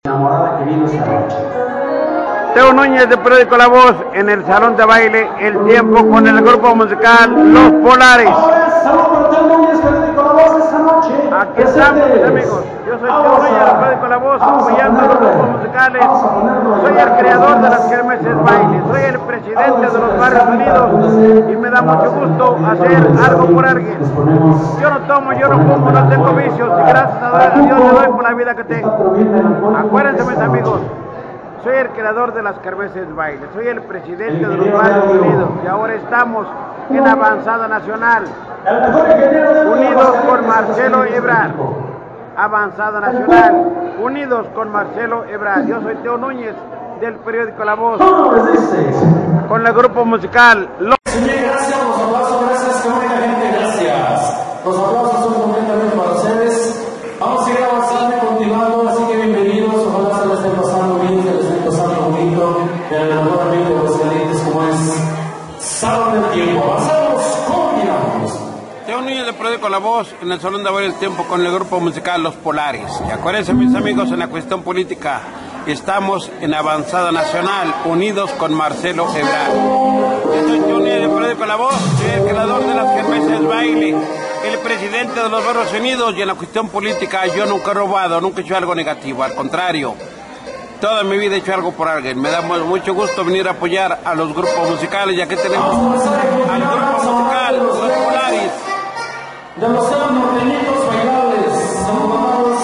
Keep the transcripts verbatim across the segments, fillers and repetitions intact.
Enamorada que vino esta noche. Teo Núñez de Periódico La Voz en el salón de baile El Tiempo con el grupo musical Los Polares. Ahora saludo para Teo Núñez, Periódico La Voz esta noche. Aquí estamos, mis amigos. Yo soy Teo Núñez de Periódico La Voz, apoyando a los grupos musicales. Soy el creador de las kermeses baile, soy el presidente de los Barrios Unidos y me da mucho gusto hacer algo por alguien. Yo no tomo, yo no fumo, no tengo vicios y gracias a Dios le doy por la vida que tengo. Acuérdense, mis amigos. Soy el creador de las kermeses baile, soy el presidente de los Barrios Unidos y ahora estamos en Avanzada Nacional, unidos con Marcelo Ebrard. Avanzada Nacional, unidos con Marcelo Ebrard. Yo soy Teo Núñez del Periódico La Voz, con el grupo musical Los... Gracias, los aplausos, gracias, qué bonita gente, gracias. Los aplausos son completamente para ustedes. Vamos a seguir avanzando y continuando, así que bienvenidos, ojalá se la estén pasando bien, se la estén pasando bonito, en el mejor ambiente de los calientes como es Salón del Tiempo. Avanzamos, continuamos. Teo Núñez de Periódico La Voz en el salón de baile El Tiempo con el grupo musical Los Polares. Y acuérdense, mis amigos, en la cuestión política estamos en Avanzada Nacional, unidos con Marcelo Ebrard. Yo soy Teo Núñez de Periódico La Voz, soy el creador de las kermeses baile, el presidente de los Barrios Unidos, y en la cuestión política yo nunca he robado, nunca he hecho algo negativo, al contrario, toda mi vida he hecho algo por alguien. Me da mucho gusto venir a apoyar a los grupos musicales, ya que tenemos al grupo musical Los Polares. De los seres norteñitos bailables, saludamos.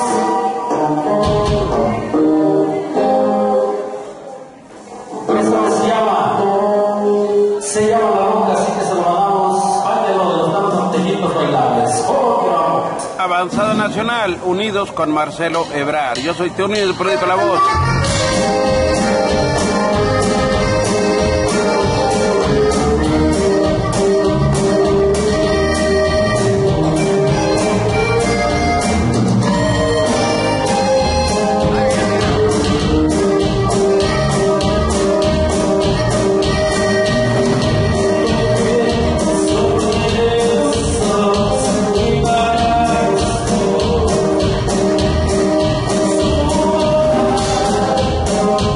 Eso se llama, se llama La Roca, así que saludamos. Báilelo de los seres norteñitos bailables. Oh, Avanzada Nacional, unidos con Marcelo Ebrard. Yo soy Teo Núñez del Periódico La Voz. oh,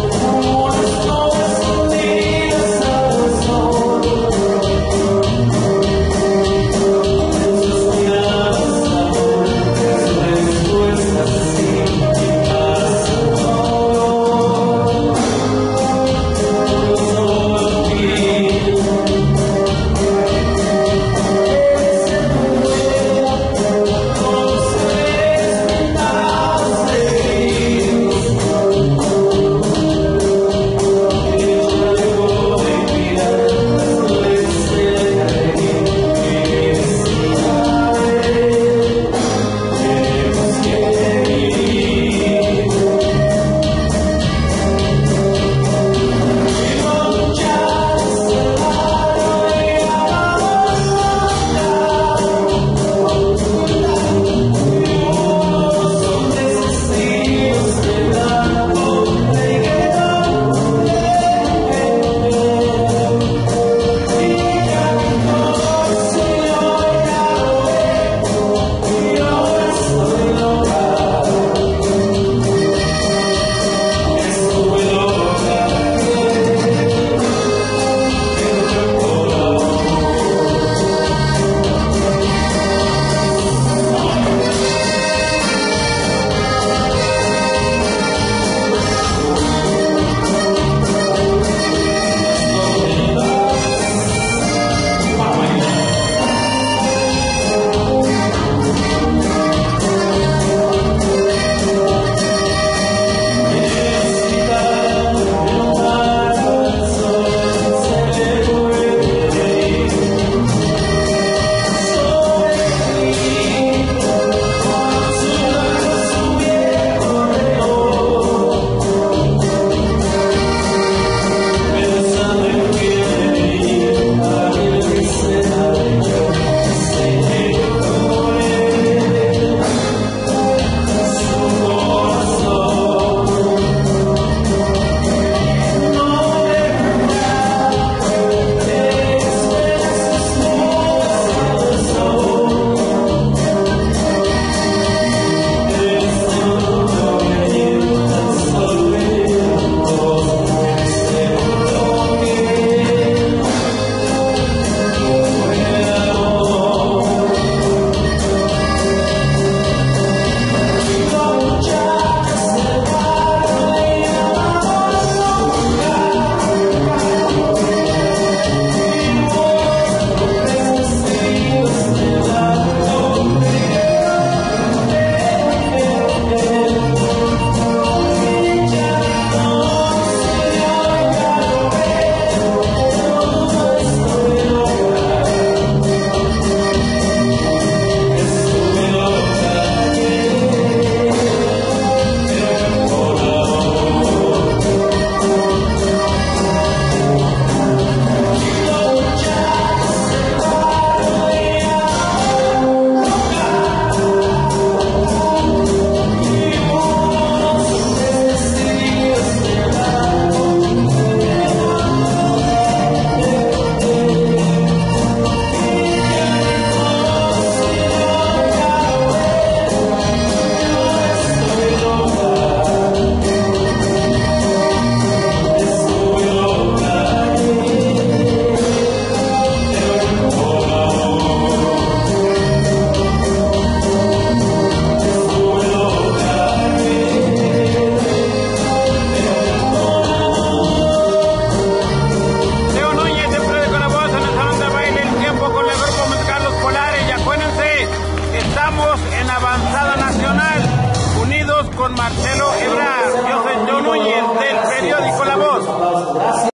Vamos en avanzada nacional, unidos con Marcelo Ebrard.